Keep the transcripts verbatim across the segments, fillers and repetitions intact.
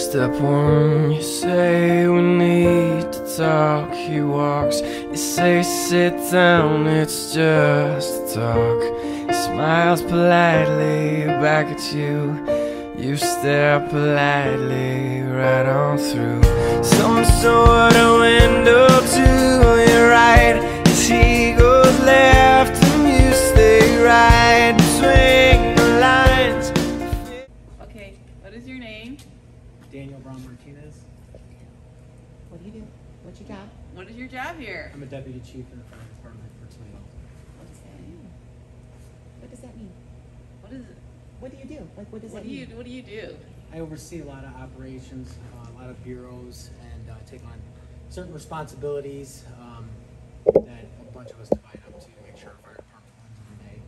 Step one, you say we need to talk. He walks, you say sit down, it's just a talk. He smiles politely back at you. You stare politely right on through some sort of window to your right. As he goes left and you stay right between the lines. Okay, what is your name? Daniel Brown Martinez. What do you do? What's your job? What is your job here? I'm a deputy chief in the fire department for Toledo. What does that mean? What does that mean? What is it? What do you do? Like, what does What that do you mean? What do you do? I oversee a lot of operations, uh, a lot of bureaus, and uh, take on certain responsibilities um, that a bunch of us divide up to make sure our fire department runs every day.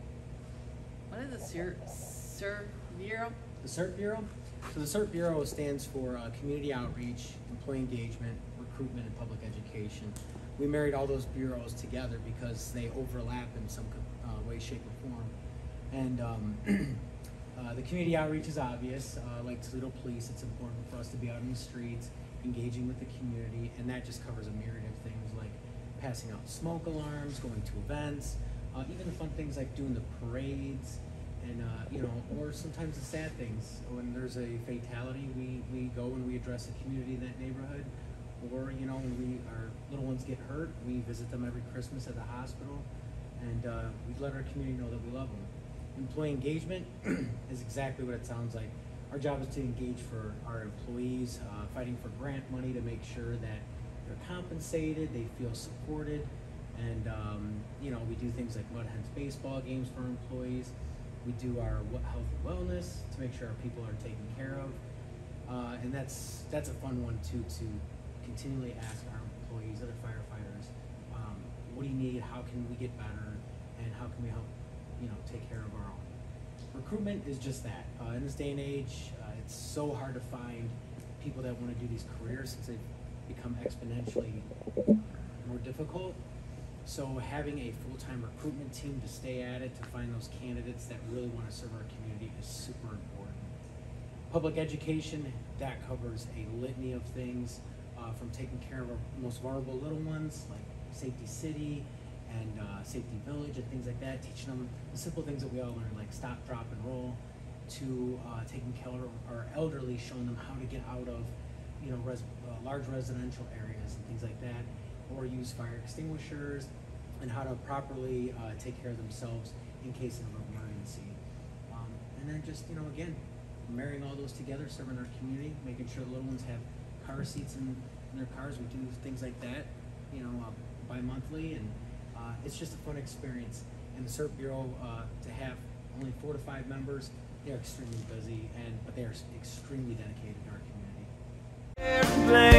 What is a Sir Sir Bureau? The CERT Bureau? So the CERT Bureau stands for uh, Community Outreach, Employee Engagement, Recruitment, and Public Education. We married all those bureaus together because they overlap in some uh, way, shape, or form. And um, uh, the community outreach is obvious. Uh, like Toledo Police, it's important for us to be out in the streets, engaging with the community, and that just covers a myriad of things like passing out smoke alarms, going to events, uh, even the fun things like doing the parades, and uh, you know, or sometimes the sad things. When there's a fatality, we, we go and we address the community in that neighborhood. Or, you know, when we, our little ones get hurt, we visit them every Christmas at the hospital, and uh, we let our community know that we love them. Employee engagement is exactly what it sounds like. Our job is to engage for our employees, uh, fighting for grant money to make sure that they're compensated, they feel supported, and um, you know, we do things like Mud Hens baseball games for our employees. We do our health and wellness to make sure our people are taken care of, uh, and that's that's a fun one too, to continually ask our employees, other firefighters, um, what do you need, how can we get better, and how can we help, you know, take care of our own. Recruitment is just that. Uh, in this day and age, uh, it's so hard to find people that want to do these careers since they've become exponentially more difficult. So having a full-time recruitment team to stay at it, to find those candidates that really want to serve our community is super important. Public education, that covers a litany of things, uh, from taking care of our most vulnerable little ones, like Safety City and uh, Safety Village and things like that, teaching them the simple things that we all learn, like stop, drop, and roll, to uh, taking care of our elderly, showing them how to get out of, you know, res uh, large residential areas and things like that, or use fire extinguishers, and how to properly uh, take care of themselves in case of an emergency. Um, and then just, you know, again, marrying all those together, serving our community, making sure the little ones have car seats in, in their cars. We do things like that, you know, uh, bi-monthly, and uh, it's just a fun experience. And the CERT Bureau, uh, to have only four to five members, they're extremely busy, and but they are extremely dedicated to our community.